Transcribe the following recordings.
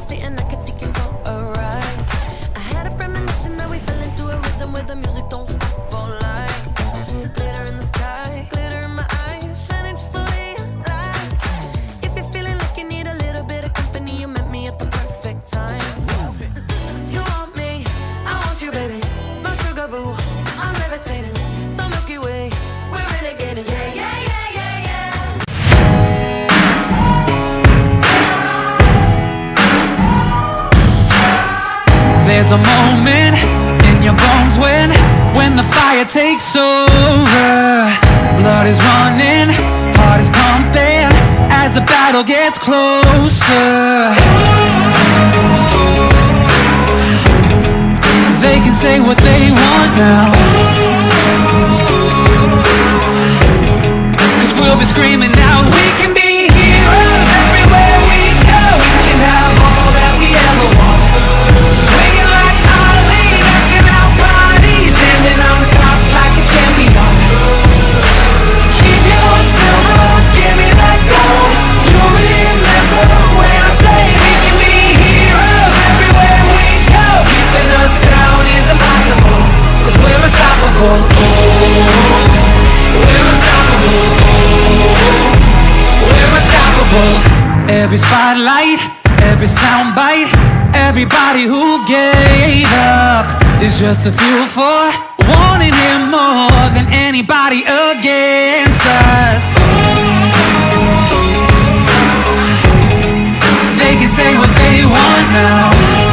sexy and I could take you for a ride. I had a premonition that we fell into a rhythm where the music don't stop for life. Glitter in the sky, glitter in my eyes, shining just the way I like. If you're feeling like you need a little bit of company, you met me at the perfect time. You want me, I want you, baby. My sugar boo, I'm levitating. The Milky Way, we're renegading. Yeah, yeah, yeah, yeah, yeah. There's a moment in your bones when the fire takes over. Blood is running, heart is pumping as the battle gets closer. They can say what they want now, 'cause we'll be screaming out. We can be heroes everywhere we go. We can have all that we ever want. Swinging like Ali, knocking out bodies, standing on top like a champion. Keep your silver, give me that gold. You'll remember when I say we can be heroes everywhere we go. Keeping us down is impossible, 'cause we're unstoppable. Oh, we're unstoppable. Oh, we're unstoppable. Every spotlight, every soundbite, everybody who gave up is just a fuel for wanting him more than anybody against us. They can say what they want now,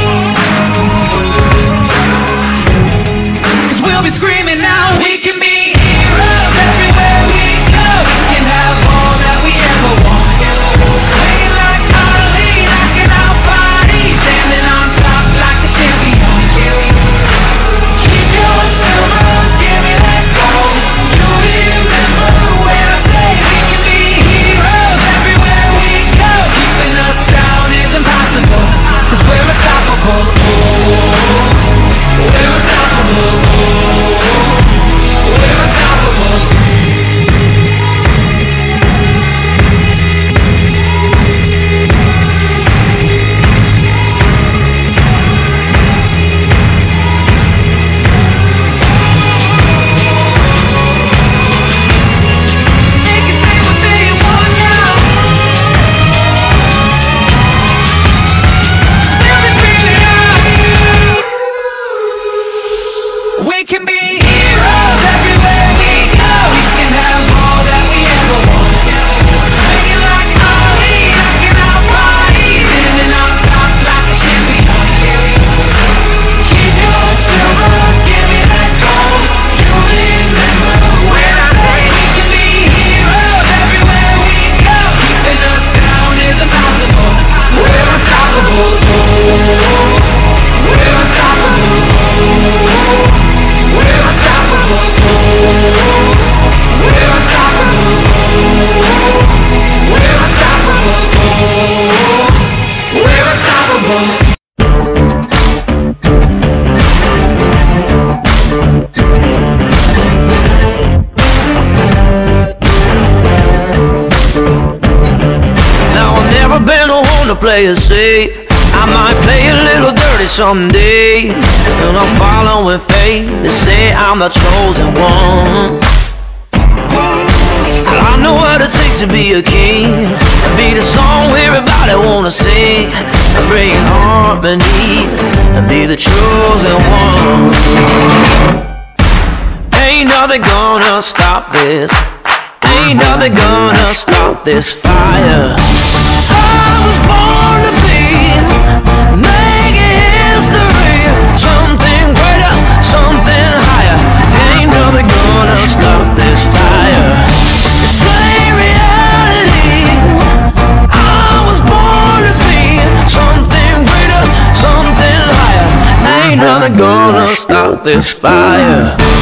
'cause we'll be screaming now. We can be heroes everywhere we go. We can have all that we ever want. Swinging like Ali, knocking out bodies, standing on top like a champion. Keep your silver, give me that gold. You'll remember when I say we can be heroes everywhere we go. Keeping us down is impossible, 'cause we're unstoppable. Oh, we're unstoppable. Oh, we're unstoppable. They can say what they want now, 'cause we'll be screaming out. We can be heroes everywhere we go. We can have all that we ever want. Swinging like Ali, knocking out bodies, standing on top like a champion. Keep your silver, give me that gold. You'll remember when I say we can be heroes everywhere we go. Keeping us down is impossible. We're unstoppable. Oh, we're unstoppable. Oh, we're unstoppable. Oh, we're unstoppable. Oh, we're unstoppable. Oh, we're unstoppable. Now I've never been the one to play it safe. I might play a little dirty someday, and I'm following fate. They say I'm the chosen one. I know what it takes to be a king, and be the song everybody wanna sing, and bring harmony, and be the chosen one. Ain't nothing gonna stop this. Ain't nothing gonna stop this fire. I was born to be making history, something greater, something higher. Ain't nothing gonna stop this fire. It's plain reality. I was born to be something greater, something higher. Ain't nothing gonna stop this fire.